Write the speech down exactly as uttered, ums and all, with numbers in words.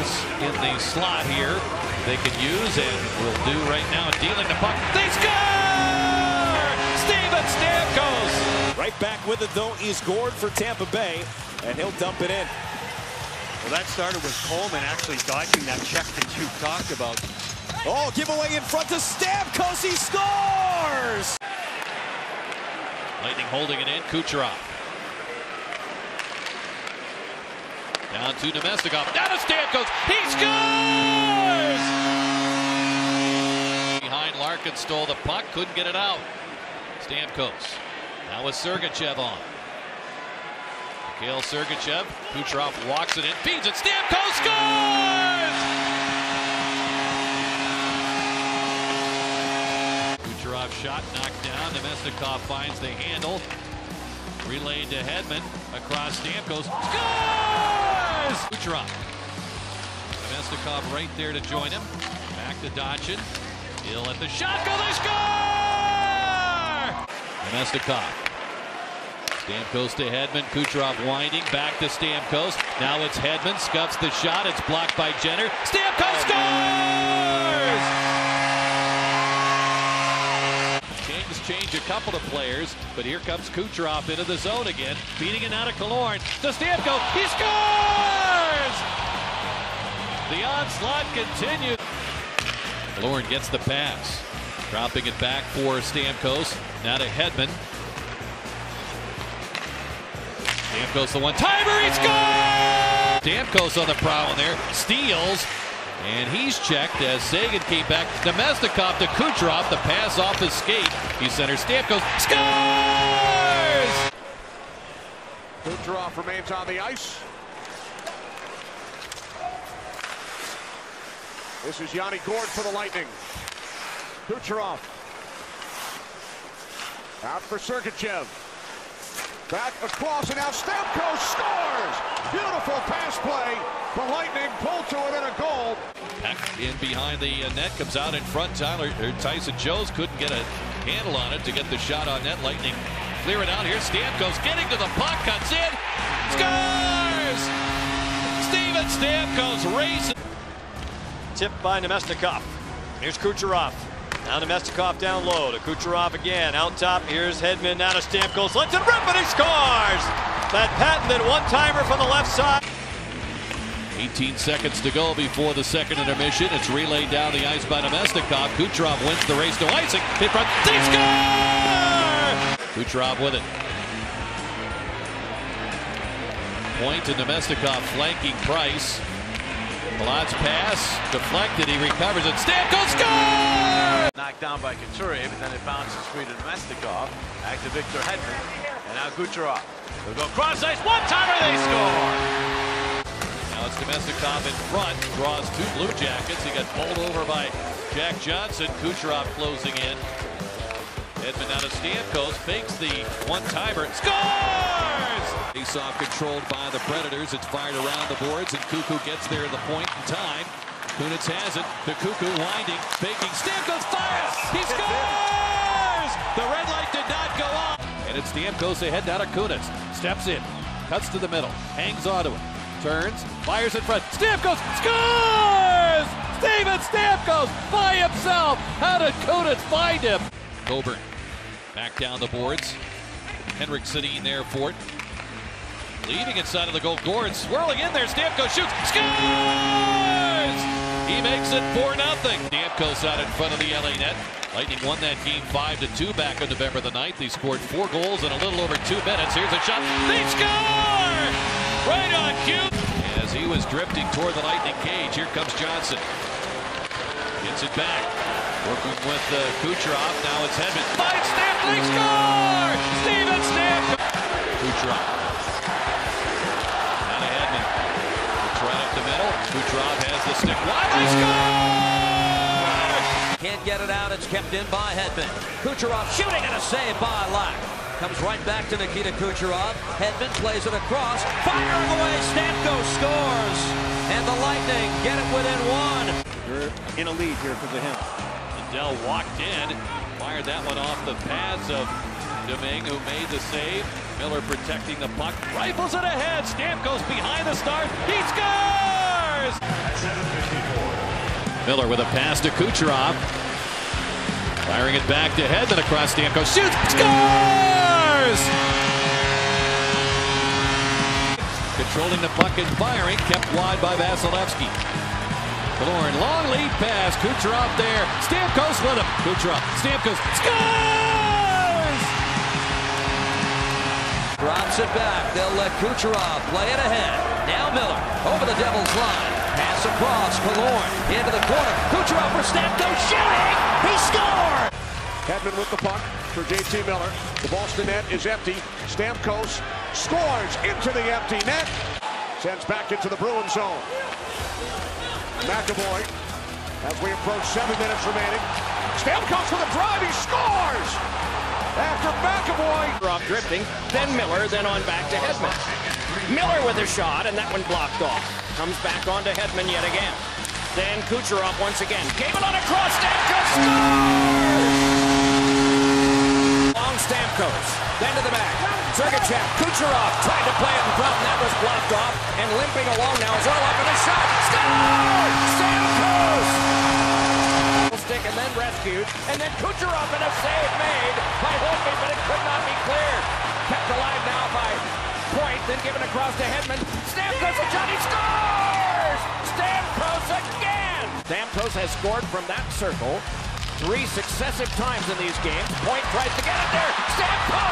pass in the slot here they can use and will do right now. Dealing the puck. They score! Steven Stamkos! Right back with it, though. He scored for Tampa Bay, and he'll dump it in. Well, that started with Coleman actually dodging that check that you talked about. Oh, giveaway in front to Stamkos. He scores! Lightning holding it in. Kucherov. Down to Namestnikov. Down to Stamkos. He scores! Behind Larkin stole the puck. Couldn't get it out. Stamkos. Now with Sergachev on. Mikhail Sergachev. Kucherov walks it in. Feeds it. Stamkos scores! Kucherov shot knocked down. Namestnikov finds the handle. Relayed to Hedman. Across Stamkos. Scores! Kucherov. Namestnikov right there to join him. Back to Dodson. He'll let the shot go. They score! Namestnikov. Stamkos to Hedman. Kucherov winding. Back to Stamkos. Now it's Hedman. Scuffs the shot. It's blocked by Jenner. Stamkos scores! Kings change a couple of players, but here comes Kucherov into the zone again. Beating it out of Killorn. To Stamkos. He scores! The onslaught continues. Killorn gets the pass. Dropping it back for Stamkos. Now to Hedman. Stamkos the one-timer. He scores! Stamkos on the prowl there. Steals. And he's checked as Seguin came back. Namestnikov to Kucherov. The pass off his skate. He centers. Stamkos scores! Kucherov remains on the ice. This is Yanni Gourde for the Lightning. Kucherov. Out for Sergachev. Back across, and now Stamkos scores! Beautiful pass play. The Lightning pull to it and a goal. Back in behind the net, comes out in front. Tyler or Tyson Jones couldn't get a handle on it to get the shot on net. Lightning clear it out here. Stamkos getting to the puck, cuts in, scores! Steven Stamkos racing. Tipped by Namestnikov. Here's Kucherov. Now Namestnikov down low to Kucherov again. Out top, here's Hedman. Now to Stamkos. Lets it rip, and he scores! That patented one-timer from the left side. eighteen seconds to go before the second intermission. It's relayed down the ice by Namestnikov. Kucherov wins the race to icing. In front. They score! Kucherov with it. Point to Namestnikov flanking Price. Palat's pass deflected. He recovers it. Stamkos scores! Knocked down by Couture, but then it bounces free to Namestnikov. Back to Victor Hedman. And now Kucherov. They'll go cross ice. One-timer. They score! Now it's Namestnikov in front, draws two Blue Jackets. He got bowled over by Jack Johnson. Kucherov closing in. Hedman out of Stamkos, fakes the one-timer, scores! Face-off controlled by the Predators. It's fired around the boards, and Cuckoo gets there at the point in time. Kunitz has it. The Cuckoo winding, faking. Stamkos fires! He scores! The red light did not go on. And it's Stamkos ahead now to Kunitz. Steps in, cuts to the middle, hangs onto it. Turns, fires in front. Stamkos scores! Steven Stamkos by himself. How did Kunitz find him? Coburn back down the boards. Henrik Sedin there for it. Leaving inside of the goal. Gourde swirling in there. Stamkos shoots. Scores! He makes it four nothing. Stamkos out in front of the L A net. Lightning won that game five to two back on November the ninth. They scored four goals in a little over two minutes. Here's a shot. They score! Right on cue. As he was drifting toward the Lightning cage, here comes Johnson. Gets it back. Working with uh, Kucherov. Now it's Hedman. Finds Stamkos. They score! Steven Stamkos. Kucherov. Now to Hedman. It's right up the middle. Kucherov has the stick. Wide. They score! Can't get it out. It's kept in by Hedman. Kucherov shooting and a save by Lack. Comes right back to Nikita Kucherov. Hedman plays it across. Firing away. Stamkos scores. And the Lightning get it within one. You're in a lead here because of him. Lindell walked in. Fired that one off the pads of Domingue, who made the save. Miller protecting the puck. Rifles it ahead. Stamkos behind the start. He scores! Miller with a pass to Kucherov. Firing it back to Hedman across Stamkos. Shoots! Scores! Controlling the puck and firing. Kept wide by Vasilevsky. Killorn, long lead pass. Kucherov there. Stamkos with him. Kucherov. Stamkos. Scores! Drops it back. They'll let Kucherov play it ahead. Now Miller over the Devils line. Pass across. Killorn into the corner. Kucherov for Stamkos shooting. He scored! Hedman with the puck for J T Miller. The Boston net is empty. Stamkos scores into the empty net. Sends back into the Bruin zone. McAvoy, as we approach seven minutes remaining. Stamkos with a drive. He scores! After McAvoy. Rob drifting, then Miller, then on back to Hedman. Miller with a shot, and that one blocked off. Comes back on to Hedman yet again. Then Kucherov once again. Gave it on a cross. Stamkos scores! Long Stamkos. Then to the back. Sergachev. Kucherov tried to play it in front, and that was blocked off. And limping along now is Orlov with a shot. Scores! Stamkos! Stick and then rescued. And then Kucherov and a save made by Holtby, but it could not be cleared. Kept alive now by Point, then given across to Hedman. Stamkos and Johnny scores! Stamkos again! Stamkos has scored from that circle three successive times in these games. Point tries to get it there. Stamkos!